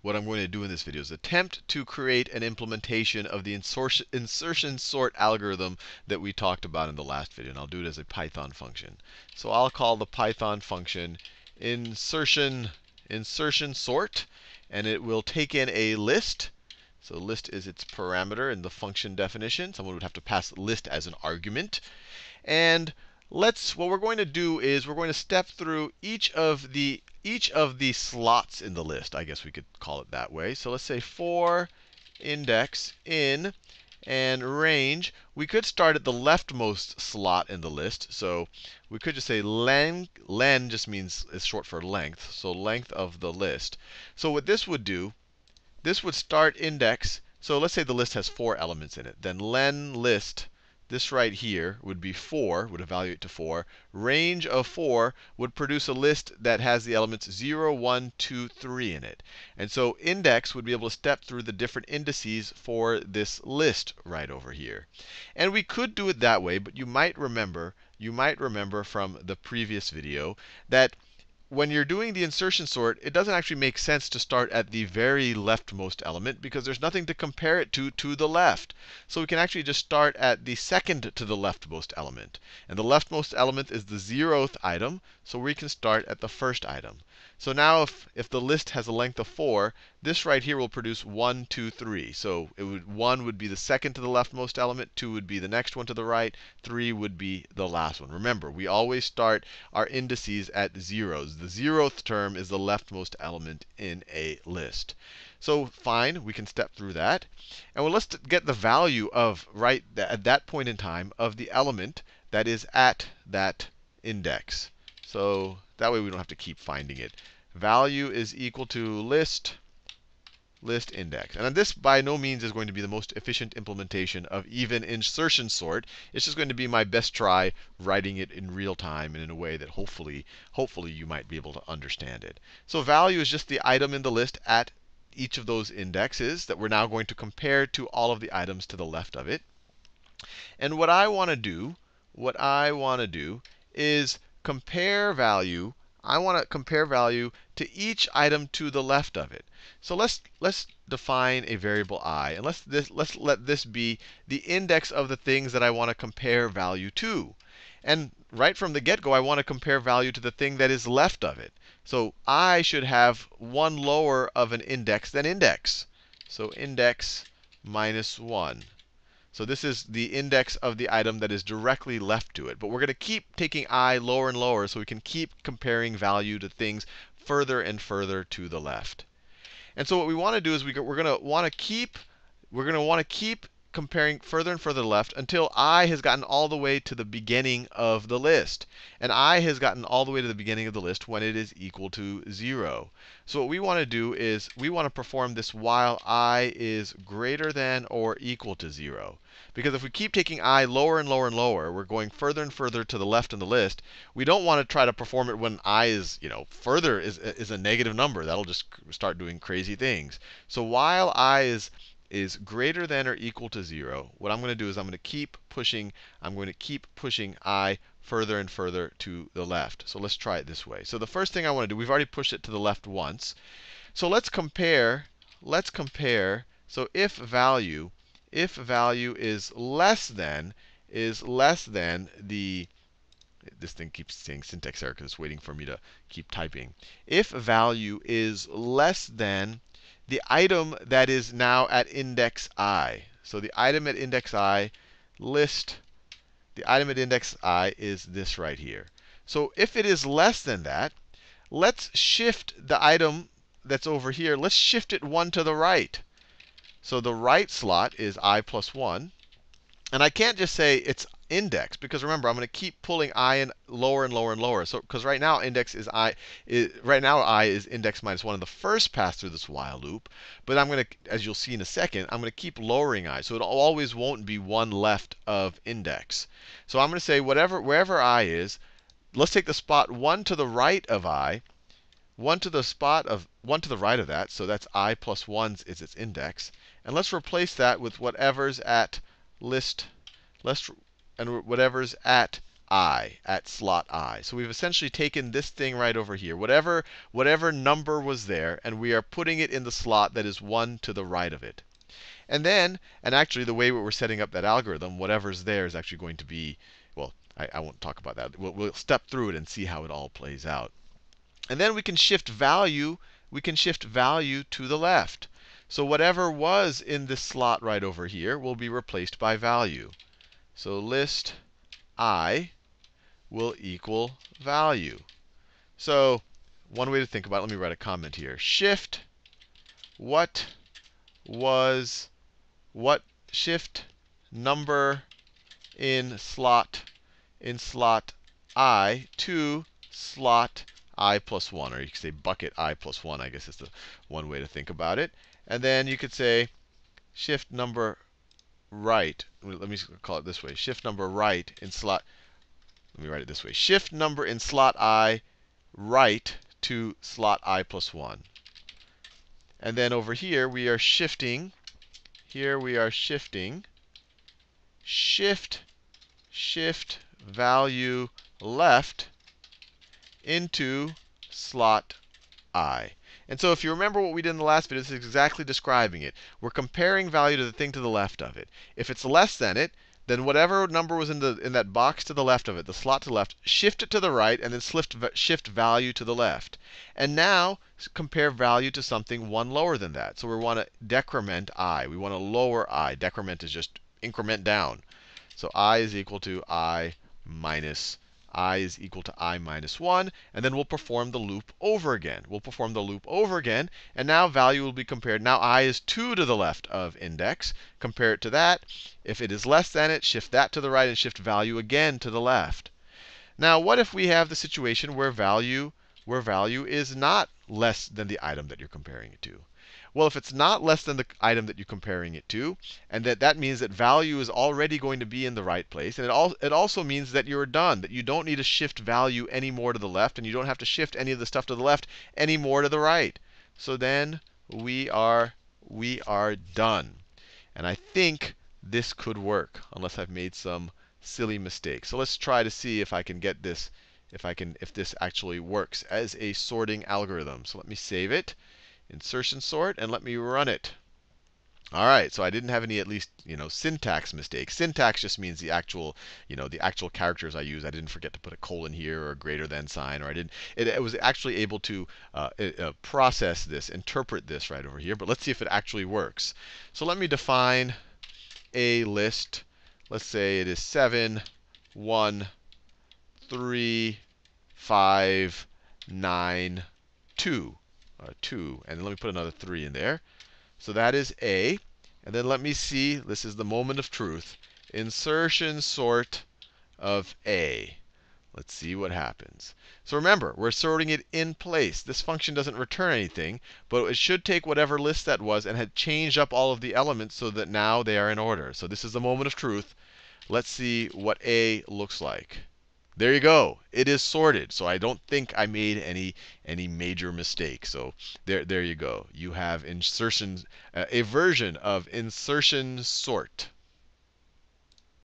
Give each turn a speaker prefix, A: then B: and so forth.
A: what I'm going to do in this video is attempt to create an implementation of the insertion sort algorithm that we talked about in the last video. And I'll do it as a Python function. So I'll call the Python function insertion sort, and it will take in a list. So list is its parameter in the function definition. Someone would have to pass list as an argument. And what we're going to do is we're going to step through each of the slots in the list. I guess we could call it that way. So let's say for index in and range. We could start at the leftmost slot in the list. So we could just say len. Len just means is short for length. So length of the list. So what this would do, this would start index. So let's say the list has 4 elements in it. Then len list, this right here would be 4, would evaluate to 4. Range of 4 would produce a list that has the elements 0, 1, 2, 3 in it. And so index would be able to step through the different indices for this list right over here. And we could do it that way, but you might remember from the previous video that when you're doing the insertion sort, it doesn't actually make sense to start at the very leftmost element because there's nothing to compare it to the left. So we can actually just start at the second to the leftmost element. And the leftmost element is the 0th item, so we can start at the first item. So now if the list has a length of 4, this right here will produce 1, 2, 3. So 1 would be the second to the leftmost element, 2 would be the next one to the right, 3 would be the last one. Remember, we always start our indices at zeros. The 0th term is the leftmost element in a list. So fine, we can step through that. And well, let's get the value of at that point in time of the element that is at that index. So that way we don't have to keep finding it. Value is equal to list index. And this by no means is going to be the most efficient implementation of even insertion sort. It's just going to be my best try writing it in real time and in a way that hopefully you might be able to understand it. So value is just the item in the list at each of those indexes that we're now going to compare to all of the items to the left of it. And what I want to do is compare value. I want to compare value to each item to the left of it. So let's define a variable I, and let's let this be the index of the things that I want to compare value to. And right from the get-go, I want to compare value to the thing that is left of it. So I should have one lower of an index than index. So index minus 1. So this is the index of the item that is directly left to it. But we're going to keep taking I lower and lower so we can keep comparing value to things further and further to the left. And so what we want to do is we're going to want to keep comparing further and further left until I has gotten all the way to the beginning of the list. And I has gotten all the way to the beginning of the list when it is equal to 0. So what we want to do is we want to perform this while I is greater than or equal to 0. Because if we keep taking I lower and lower and lower, we're going further and further to the left in the list. We don't want to try to perform it when I is, further is a negative number. That'll just start doing crazy things. So while I is greater than or equal to 0, what I'm going to do is I'm going to keep pushing I further and further to the left. So let's try it this way. So the first thing I want to do, we've already pushed it to the left once. So let's compare. So if value is less than the, this thing keeps saying syntax error because it's waiting for me to keep typing. If value is less than the item that is now at index I. So the item at index I, the item at index I is this right here. So if it is less than that, let's shift the item that's over here. Let's shift it 1 to the right. So the right slot is I plus 1. And I can't just say it's index, because remember, I'm going to keep pulling I in lower and lower and lower. So because right now I is index minus 1 in the first pass through this while loop. But I'm going to, as you'll see in a second, I'm going to keep lowering I. So it always won't be 1 left of index. So I'm going to say wherever I is, let's take the spot 1 to the right of I, 1 to the right of that. So that's I plus 1 is its index. And let's replace that with whatever's at list, and whatever's at I, at slot I. So we've essentially taken this thing right over here, whatever number was there, and we are putting it in the slot that is 1 to the right of it. And then, and actually the way we're setting up that algorithm, whatever's there is actually going to be, well, I won't talk about that. We'll step through it and see how it all plays out. And then we can shift value to the left. So whatever was in this slot right over here will be replaced by value. So list I will equal value. So one way to think about it, let me write a comment here. Shift shift number in slot I to slot I plus 1, or you could say bucket I plus 1, I guess is the one way to think about it. And then you could say shift number right. Let me call it this way. Shift number right in slot. Let me write it this way. Shift number in slot I right to slot I plus 1. And then over here, we are shifting. Here we are shifting. Shift value left into slot I. And so if you remember what we did in the last video, this is exactly describing it. We're comparing value to the thing to the left of it. If it's less than it, then whatever number was in that box to the left of it, the slot to the left, shift it to the right, and then shift value to the left. And now compare value to something 1 lower than that. So we want to decrement I. We want to lower I. Decrement is just increment down. So I is equal to I minus 1, and then we'll perform the loop over again. And now value will be compared. Now I is 2 to the left of index. Compare it to that. If it is less than it, shift that to the right and shift value again to the left. Now, what if we have the situation where value is not less than the item that you're comparing it to? Well, if it's not less than the item that you're comparing it to, and that means that value is already going to be in the right place, and it also means that you're done, that you don't need to shift value any more to the left, and you don't have to shift any of the stuff to the left any more to the right. So then we are done. And I think this could work, unless I've made some silly mistake. So let's try to see if I can get this, if this actually works as a sorting algorithm. So let me save it. Insertion sort, and let me run it. All right, so I didn't have any, at least, syntax mistakes. Syntax just means the actual, the actual characters I use. I didn't forget to put a colon here or a greater than sign, or I didn't. It was actually able to process this, interpret this right over here. But let's see if it actually works. So let me define a list. Let's say it is 7, 1, 3, 5, 9, 2. 2, and then let me put another 3 in there. So that is A. And then let me see, this is the moment of truth. Insertion sort of A. Let's see what happens. So remember, we're sorting it in place. This function doesn't return anything, but it should take whatever list that was and had changed up all of the elements so that now they are in order. So this is the moment of truth. Let's see what A looks like. There you go. It is sorted. So I don't think I made any major mistake. So there you go. You have insertion, a version of insertion sort.